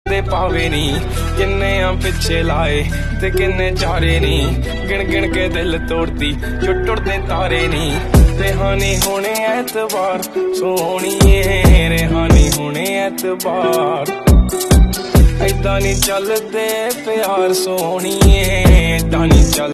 दे पावे नी किन्ने पिछे लाए ते किन्ने चारे नी गिन गिन के दिल तोड़ती जो टुटदे तारे नी रेहानी होने ऐतबार सोहणिए रेहानी होने ऐतबार ऐदा नी चलदे प्यार सोहणिए ऐदा नी चल